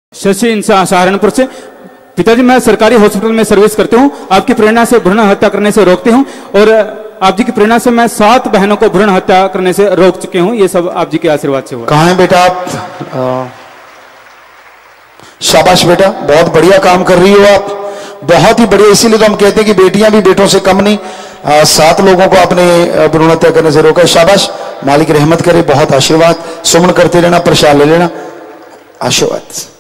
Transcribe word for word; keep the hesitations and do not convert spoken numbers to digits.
शशि इंसा सहारनपुर से। पिताजी, मैं सरकारी हॉस्पिटल में सर्विस करते हूँ। आपकी प्रेरणा से भ्रूण हत्या करने से रोकते हूँ और आप जी की प्रेरणा से मैं सात बहनों को भ्रूण हत्या करने से रोक चुके हूँ। ये सब आप जी के आशीर्वाद से हुआ। कहाँ है बेटा आप? आ, शाबाश बेटा, बहुत बढ़िया काम कर रही हो आप, बहुत ही बढ़िया। इसीलिए तो हम कहते हैं कि बेटियां भी बेटों से कम नहीं। आ, सात लोगों को आपने भ्रूण हत्या करने से रोका। शाबाश, मालिक रहमत करे, बहुत आशीर्वाद। सुमन करते रहना, प्रसाद ले लेना, आशीर्वाद।